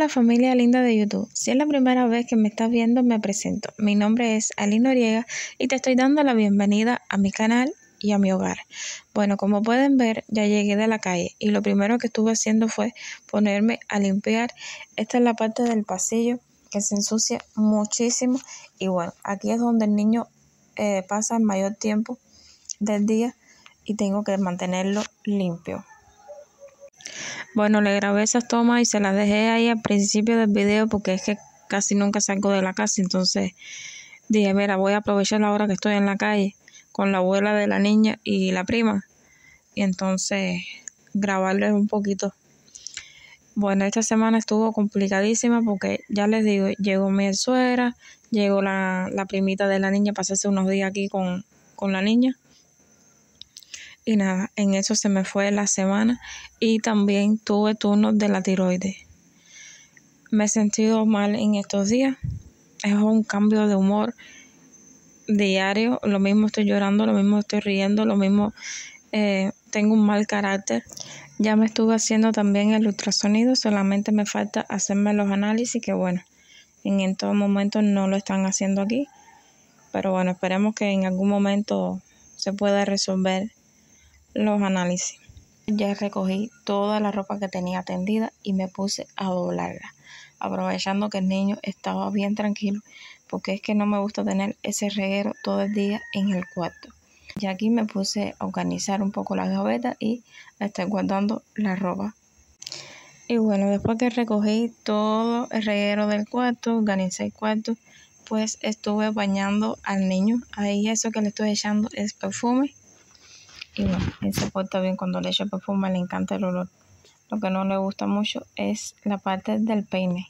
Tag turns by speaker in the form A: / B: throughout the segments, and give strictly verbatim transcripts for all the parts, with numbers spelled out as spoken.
A: Hola familia linda de YouTube, si es la primera vez que me estás viendo me presento, mi nombre es Ali Noriega y te estoy dando la bienvenida a mi canal y a mi hogar. Bueno, como pueden ver ya llegué de la calle y lo primero que estuve haciendo fue ponerme a limpiar. Esta es la parte del pasillo que se ensucia muchísimo y bueno, aquí es donde el niño eh, pasa el mayor tiempo del día y tengo que mantenerlo limpio. Bueno, le grabé esas tomas y se las dejé ahí al principio del video porque es que casi nunca salgo de la casa. Entonces dije, mira, voy a aprovechar la hora que estoy en la calle con la abuela de la niña y la prima. Y entonces grabarles un poquito. Bueno, esta semana estuvo complicadísima porque ya les digo, llegó mi suegra, llegó la, la primita de la niña, pasarse unos días aquí con, con la niña. Y nada, en eso se me fue la semana y también tuve turnos de la tiroides. Me he sentido mal en estos días. Es un cambio de humor diario. Lo mismo estoy llorando, lo mismo estoy riendo, lo mismo eh, tengo un mal carácter. Ya me estuve haciendo también el ultrasonido, solamente me falta hacerme los análisis, que bueno, en estos momentos no lo están haciendo aquí. Pero bueno, esperemos que en algún momento se pueda resolver los análisis. Ya recogí toda la ropa que tenía tendida y me puse a doblarla, aprovechando que el niño estaba bien tranquilo, porque es que no me gusta tener ese reguero todo el día en el cuarto. Y aquí me puse a organizar un poco las gavetas y a estar guardando la ropa. Y bueno, después que recogí todo el reguero del cuarto, organicé el cuarto, pues estuve bañando al niño. Ahí eso que le estoy echando es perfume. Y bueno, él se porta bien cuando le echo perfume, le encanta el olor. Lo que no le gusta mucho es la parte del peine.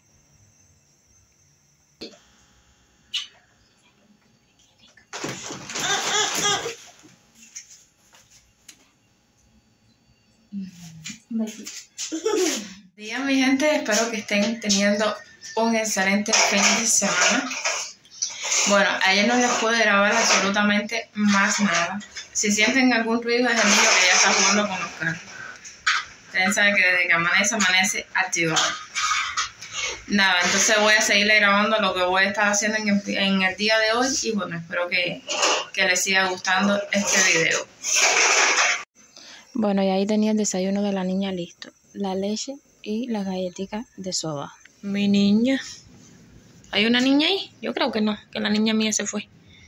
A: Día mi gente, espero que estén teniendo un excelente fin de semana. Bueno, ayer no les pude grabar absolutamente más nada. Si sienten algún ruido es el niño que ya está jugando con los carros. Ustedes saben que desde que amanece, amanece activado. Nada, entonces voy a seguirle grabando lo que voy a estar haciendo en el, en el día de hoy. Y bueno, espero que, que les siga gustando este video. Bueno, y ahí tenía el desayuno de la niña listo. La leche y las galletitas de soda. Mi niña. ¿Hay una niña ahí? Yo creo que no, que la niña mía se fue.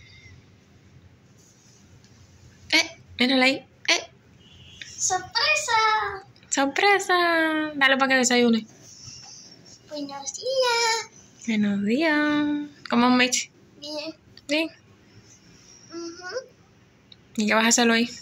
A: Eh, mírala ahí. Eh.
B: ¡Sorpresa!
A: ¡Sorpresa! Dale para que desayune.
B: Buenos días.
A: Buenos días. ¿Cómo es, Mitch?
B: Bien.
A: Bien.
B: Uh-huh.
A: ¿Y qué vas a hacerlo ahí?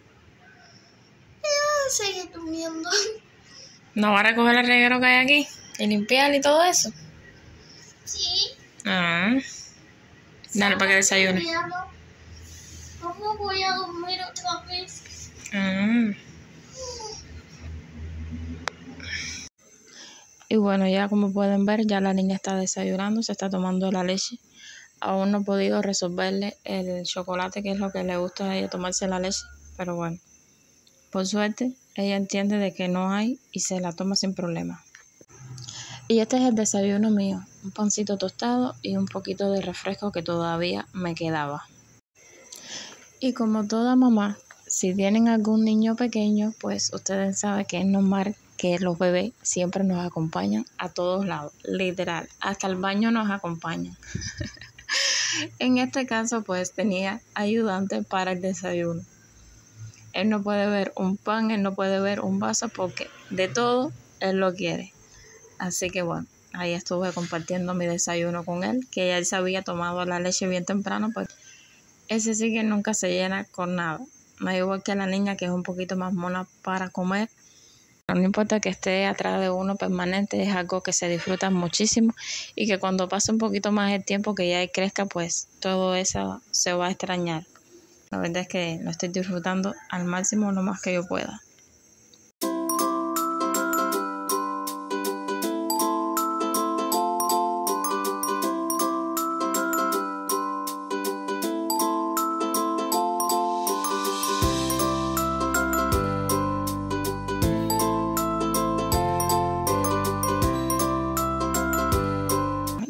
B: Yo seguir durmiendo.
A: ¿No vas a recoger el reguero que hay aquí? ¿Y limpiar y todo eso?
B: Sí.
A: Ah. Dale para que desayune.
B: ¿Cómo voy a dormir otra vez?
A: Ah. Y bueno, ya como pueden ver, ya la niña está desayunando, se está tomando la leche. Aún no he podido resolverle el chocolate, que es lo que le gusta a ella, tomarse la leche. Pero bueno, por suerte, ella entiende de que no hay y se la toma sin problema. Y este es el desayuno mío, un pancito tostado y un poquito de refresco que todavía me quedaba. Y como toda mamá, si tienen algún niño pequeño, pues ustedes saben que es normal que los bebés siempre nos acompañan a todos lados, literal, hasta el baño nos acompañan. En este caso, pues tenía ayudante para el desayuno. Él no puede ver un pan, él no puede ver un vaso porque de todo él lo quiere. Así que bueno, ahí estuve compartiendo mi desayuno con él, que ya él se había tomado la leche bien temprano, pues ese sí que nunca se llena con nada. No es igual que la niña, que es un poquito más mona para comer. No importa que esté atrás de uno permanente, es algo que se disfruta muchísimo y que cuando pase un poquito más el tiempo que ya crezca, pues todo eso se va a extrañar. La verdad es que lo estoy disfrutando al máximo, lo más que yo pueda.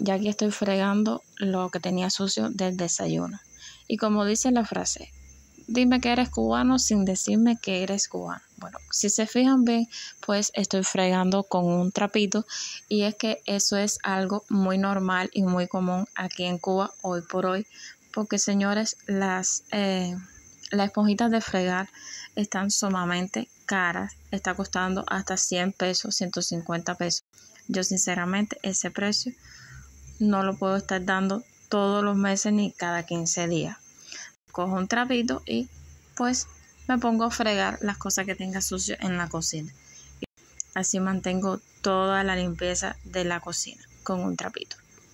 A: ya aquí estoy fregando lo que tenía sucio del desayuno. Y como dice la frase, dime que eres cubano sin decirme que eres cubano. Bueno, si se fijan bien, pues estoy fregando con un trapito y es que eso es algo muy normal y muy común aquí en Cuba hoy por hoy, porque señores, las, eh, las esponjitas de fregar están sumamente caras, está costando hasta cien pesos, ciento cincuenta pesos. Yo sinceramente ese precio no lo puedo estar dando todos los meses ni cada quince días. Cojo un trapito y pues me pongo a fregar las cosas que tenga sucio en la cocina. Así mantengo toda la limpieza de la cocina con un trapito.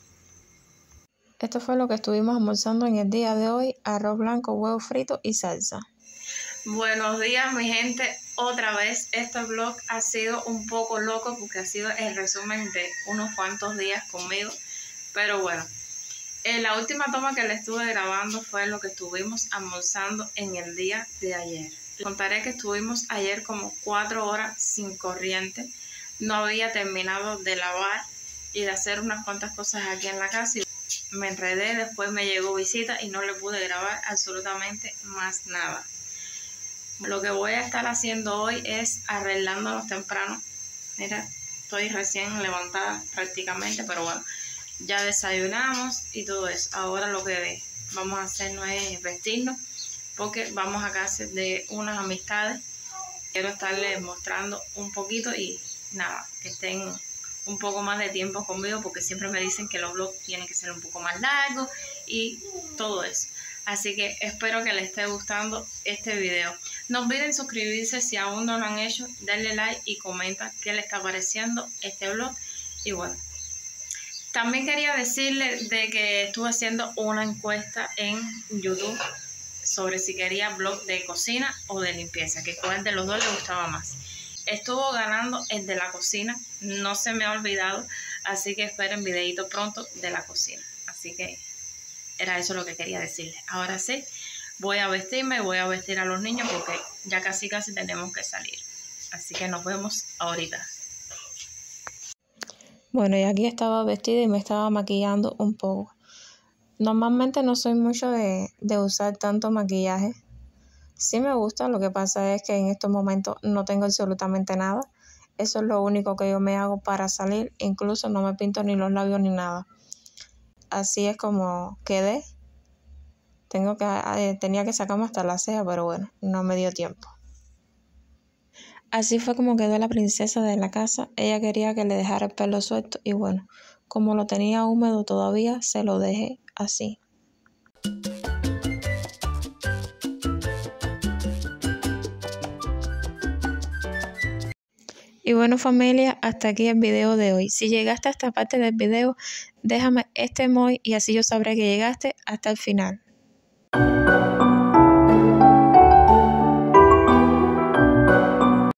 A: Esto fue lo que estuvimos almorzando en el día de hoy: arroz blanco, huevo frito y salsa. Buenos días, mi gente. Otra vez este vlog ha sido un poco loco porque ha sido el resumen de unos cuantos días conmigo. Pero bueno, eh, la última toma que le estuve grabando fue lo que estuvimos almorzando en el día de ayer. Les contaré que estuvimos ayer como cuatro horas sin corriente. No había terminado de lavar y de hacer unas cuantas cosas aquí en la casa. Y me enredé, después me llegó visita y no le pude grabar absolutamente más nada. Lo que voy a estar haciendo hoy es arreglándonos temprano. Mira, estoy recién levantada prácticamente, pero bueno, ya desayunamos y todo eso. Ahora lo que vamos a hacer no es vestirnos, porque vamos a casa de unas amistades. Quiero estarles mostrando un poquito y nada, que estén un poco más de tiempo conmigo, porque siempre me dicen que los vlogs tienen que ser un poco más largos y todo eso. Así que espero que les esté gustando este video. No olviden suscribirse si aún no lo han hecho, darle like y comenta qué les está pareciendo este vlog. Y bueno, también quería decirles de que estuve haciendo una encuesta en YouTube sobre si quería vlog de cocina o de limpieza, que cuál de los dos le gustaba más. Estuvo ganando el de la cocina, no se me ha olvidado, así que esperen videito pronto de la cocina. Así que era eso lo que quería decirles. Ahora sí, voy a vestirme, voy a vestir a los niños porque ya casi casi tenemos que salir. Así que nos vemos ahorita. Bueno, y aquí estaba vestida y me estaba maquillando un poco. Normalmente no soy mucho de, de usar tanto maquillaje. Sí me gusta, lo que pasa es que en estos momentos no tengo absolutamente nada. Eso es lo único que yo me hago para salir. Incluso no me pinto ni los labios ni nada. Así es como quedé. Tengo que, eh, tenía que sacarme hasta la ceja, pero bueno, no me dio tiempo. Así fue como quedó la princesa de la casa. Ella quería que le dejara el pelo suelto y bueno, como lo tenía húmedo todavía, se lo dejé así. Y bueno, familia, hasta aquí el video de hoy. Si llegaste a esta parte del video, déjame este emoji y así yo sabré que llegaste hasta el final.